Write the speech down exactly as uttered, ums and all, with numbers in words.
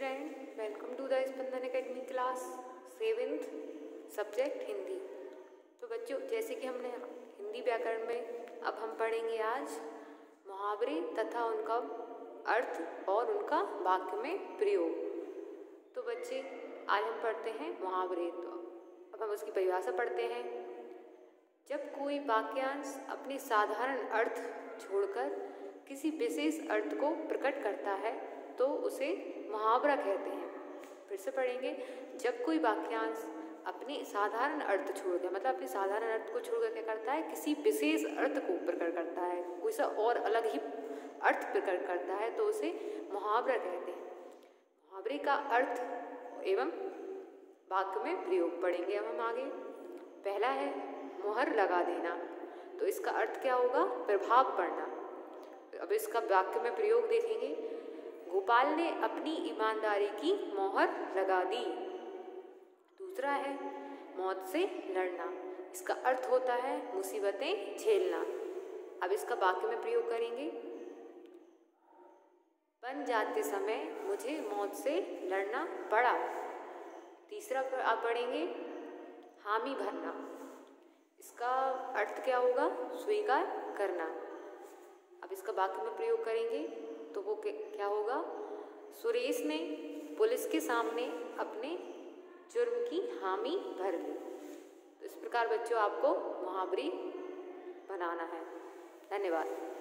Friend, welcome to the Spandan academy class seventh subject Hindi. तो बच्चों, जैसे कि हमने हिंदी व्याकरण में अब हम पढ़ेंगे आज मुहावरे तथा उनका अर्थ और उनका वाक्य में प्रयोग। तो बच्चे, आज हम पढ़ते हैं मुहावरे। तो अब हम उसकी परिभाषा पढ़ते हैं। जब कोई वाक्यांश अपने साधारण अर्थ छोड़कर किसी विशेष अर्थ को प्रकट करता है तो उसे मुहावरा कहते हैं। फिर से पढ़ेंगे। जब कोई वाक्यांश अपने साधारण अर्थ छोड़कर, मतलब अपने साधारण अर्थ को छोड़कर क्या करता है, किसी विशेष अर्थ को प्रकट करता है, कोई सा और अलग ही अर्थ प्रकट करता है तो उसे मुहावरा कहते हैं। मुहावरे का अर्थ एवं वाक्य में प्रयोग पढ़ेंगे अब हम आगे। पहला है मुहर लगा देना। तो इसका अर्थ क्या होगा? प्रभाव पड़ना। अब इसका वाक्य में प्रयोग देखेंगे। गोपाल ने अपनी ईमानदारी की मोहर लगा दी। दूसरा है मौत से लड़ना। इसका अर्थ होता है मुसीबतें झेलना। अब इसका वाक्य में प्रयोग करेंगे। बन जाते समय मुझे मौत से लड़ना पड़ा। तीसरा आप पढ़ेंगे हामी भरना। इसका अर्थ क्या होगा? स्वीकार करना। अब इसका वाक्य में प्रयोग करेंगे तो वो क्या होगा? सुरेश ने पुलिस के सामने अपने जुर्म की हामी भर ली। तो इस प्रकार बच्चों आपको मुहावरे बनाना है। धन्यवाद।